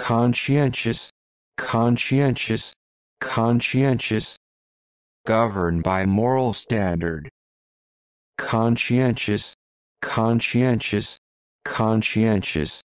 conscientious, conscientious, conscientious, governed by moral standard, conscientious, conscientious, conscientious.